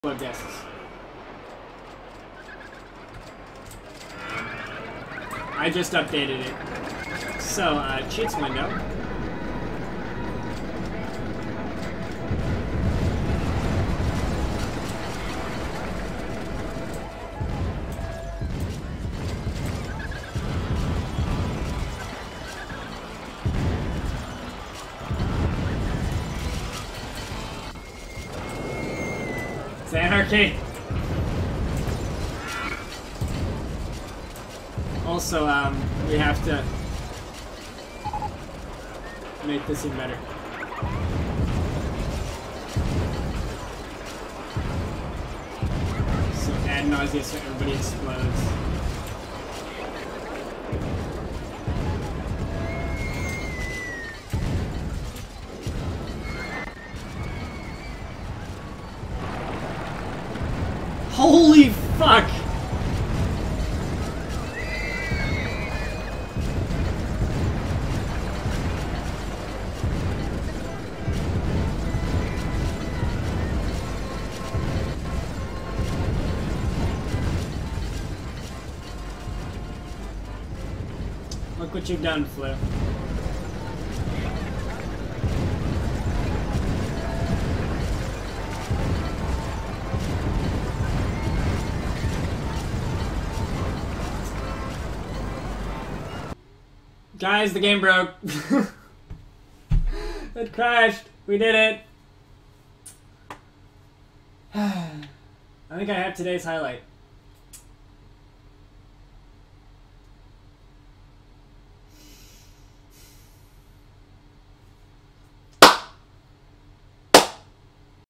Blood guesses. I just updated it. So, cheats window. It's anarchy. Also, we have to make this even better. So add nausea so everybody explodes. Holy fuck! Look what you've done, Flu. Guys, the game broke. It crashed. We did it. I think I have today's highlight.